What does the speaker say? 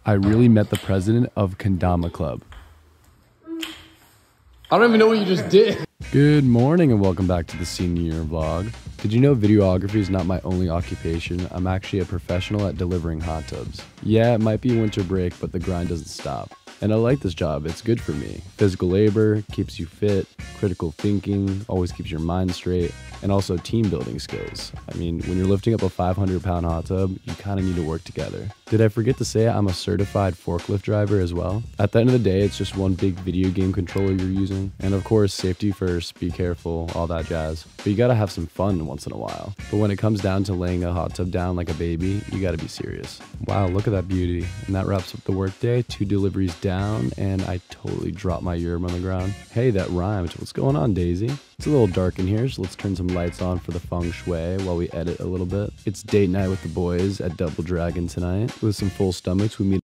I really met the president of Kendama Club. I don't even know what you just did. Good morning and welcome back to the senior year vlog. Did you know videography is not my only occupation? I'm actually a professional at delivering hot tubs. Yeah, it might be winter break, but the grind doesn't stop. And I like this job, it's good for me. Physical labor, keeps you fit, critical thinking, always keeps your mind straight, and also team building skills. I mean, when you're lifting up a 500-pound hot tub, you kind of need to work together. Did I forget to say I'm a certified forklift driver as well? At the end of the day, it's just one big video game controller you're using. And of course, safety first, be careful, all that jazz. But you gotta have some fun once in a while. But when it comes down to laying a hot tub down like a baby, you gotta be serious. Wow, look at that beauty. And that wraps up the workday, 2 deliveries down, and I totally dropped my yerb on the ground. Hey, that rhymed. What's going on, Daisy? It's a little dark in here, so let's turn some lights on for the feng shui while we edit a little bit. It's date night with the boys at Double Dragon tonight. With some full stomachs, we meet